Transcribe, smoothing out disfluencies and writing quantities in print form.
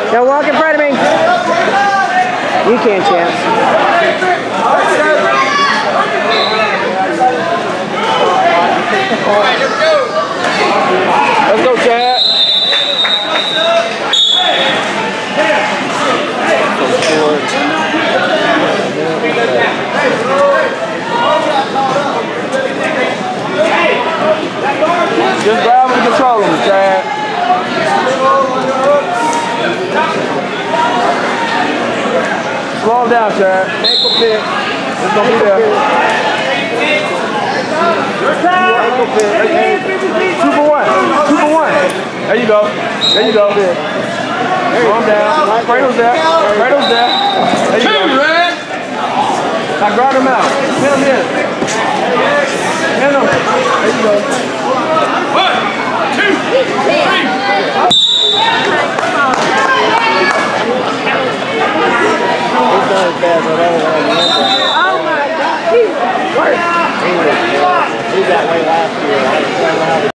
Don't walk in front of me. You can't, Chance. Let's go, Chad. Just grab and control him, Chad. Slow him down, Chad. Ankle pick. It's gonna be there. Ankle pick. 2 for 1. 2 for 1. There you go. There you go. Slow him down. Cradle's there. Cradle's there. There you go. Now guard him out. Pin him in. Pin him. There you go. 1, 2, 3.